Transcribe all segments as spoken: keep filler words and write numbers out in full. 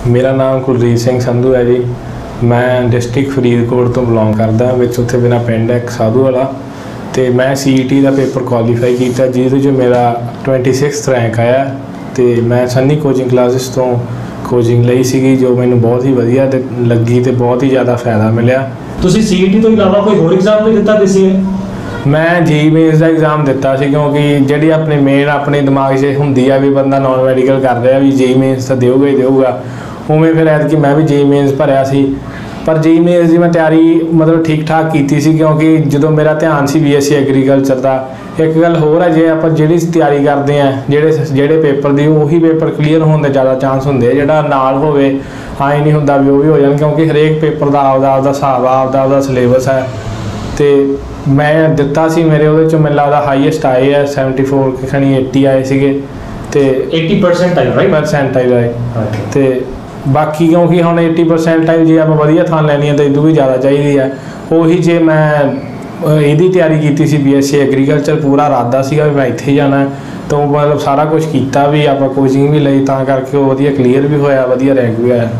मेरा नाम कुलजीत सिंह संधू है जी। मैं डिस्ट्रिक्ट फरीदकोट तो बिलोंग करदा, विच उत्थे मेरा पिंड है साधू वाला। तो मैं सी ई टी का पेपर क्वालीफाई किया जिस मेरा ट्वेंटी सिक्स रैंक आया। तो मैं सन्नी कोचिंग क्लासिस तो कोचिंग लई सी जो मैंने बहुत ही वधिया लगी तो बहुत ही ज़्यादा फायदा मिला। तुसीं सी ई टी तो इलावा कोई होर एग्जाम भी दिता पी सी ए? मैं जी मेन्स का एग्जाम दिता सी, क्योंकि जी अपने मेन अपने दिमाग से होंगी है भी बंदा नॉन मैडिकल कर रहा भी जी मेन्स तो देगा ही देगा। उमें फिर ऐतकी मैं भी जी मेन्स भरिया सी, पर जी मेन्स की मैं तैयारी मतलब ठीक ठाक की सी, क्योंकि जो मेरा ध्यान से बी एस सी एग्रीकल्चर का। एक गल होर है, जे आप जी तैयारी करते हैं जेडे जेडे पेपर की उही पेपर क्लीयर होने के ज़्यादा चांस होंगे, जोड़ा नाल होवे आए नहीं होंदा भी वो भी हो जाए, क्योंकि हरेक पेपर का आपदा आपदा हिसाब आपदा आपदा सिलेबस है। तो मैं दिता सी, मेरे वो मैंने लगता हाईएस्ट आए है सैवनटी फोर खनी एटी आए थे, तो एटी परसेंटाइल परसेंटाइल आए। तो बाकी क्योंकि हम एटी परसेंटाइल जे आप वधिया थान लैनी है तो इदू भी ज़्यादा चाहिए है। उही जे मैं यदी तैयारी की सी बी एस सी एग्रीकल्चर, पूरा इरादा सीगा भी मैं इत्थे जाना है, तो मतलब सारा कुछ किया भी, आप कोचिंग भी लई, तां करके वो वधिया क्लीयर भी होया, वधिया रैंक भी आया।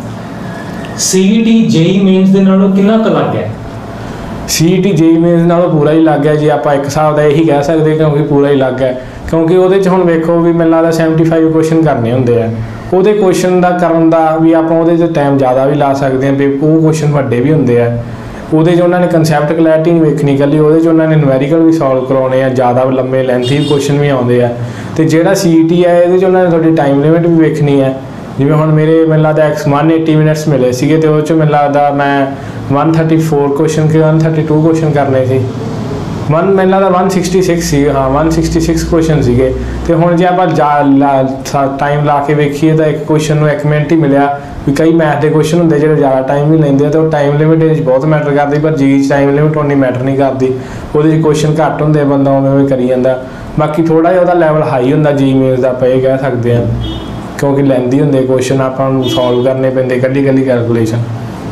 सी ई टी जे ई मेन्स दे नालों कितना क लग गया? सी ई टी जे ई मेन्स नालों पूरा ही लग गया जी, आप एक हिसाब का यही कह सकते, क्योंकि पूरा ही लग गया। क्योंकि वो हम वेखो भी मैंने लगता सैवनटी फाइव क्वेश्चन करने होंगे है, वो क्वेश्चन का करन का भी आप टाइम ज़्यादा भी ला सकते हैं, वो क्वेश्चन वड्डे भी होंगे है। वो उन्होंने कंसैप्ट क्लैरिटी नहीं वेखनी कली, वो उन्होंने न्यूमेरिकल भी सॉल्व करवाने हैं, ज़्यादा लंबे लेंथी क्वेश्चन भी आते हैं। तो जोड़ा सी ई टी है ये उन्होंने थोड़ी टाइम लिमिट भी वेखनी है। जिवें हुण मेरे मैंने लगता एक्स वन एटी मिनट्स मिले थे, तो वो मैंने लगता मैं वन थर्टी फोर क्वेश्चन के वन थर्टी टू क्वेश्चन करने थे, वन मैंने लगता वन सिक्सटी सिक्स सी हाँ वन सिक्सटी सिक्स क्वेश्चन थे। तो हुण जे आप टाइम ला के वेखीए तो एक क्वेश्चन में एक मिनट ही मिलया भी। कई मैथ के क्वेश्चन होंगे जो ज़्यादा टाइम भी लेंगे, तो टाइम लिमिट बहुत मैटर करती, पर जी टाइम लिमिट उन्नी मैटर नहीं करती। वो क्वेश्चन घट होंगे, बंदा उवें उवें करी जाता। बाकी थोड़ा जिहा लैवल हाई होंदा जी मेन्स का, आप ये कह सकते हैं, क्योंकि लेंदी होंगे क्वेश्चन, आप सॉल्व करने पैंदे कल्ली कल्ली कैलकुलेशन।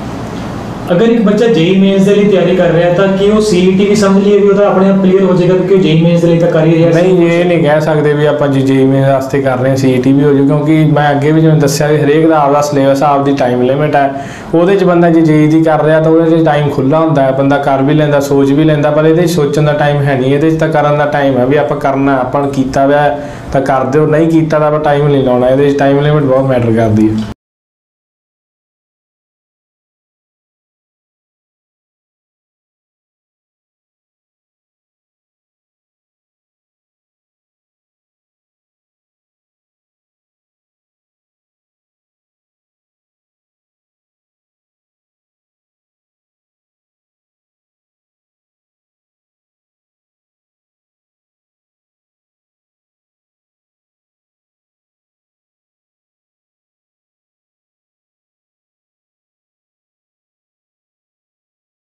अगर एक बच्चा जे ई मेन्स के लिए तैयारी कर रहा है तो कि वो सी ई टी भी समझ लिए भी वो अपने आप क्लीयर हो जाएगा, क्योंकि जे ई मेन्स के लिए तो कर ही रहा है? नहीं, ये नहीं कह सकते भी आप जी जे ई मेन्स वास्ते कर रहे हैं सी ई टी भी हो जाए, क्योंकि मैं अगे भी जिवें दस्सिया हरेक का आपका सिलेबस आपकी टाइम लिमिट है। वो बंदा जो जे ई टी कर रहा तो वो टाइम खुला होंदा है, बंदा कर भी लेंदा, सोच भी लेंदा, पर ये सोचने का टाइम है नहीं, ये तो करन का टाइम है भी आप करना, अपन कीता वा तो कर दो, नहीं कीता तो आप टाइम नहीं लाना। ये टाइम लिमिट बहुत मैटर करती है।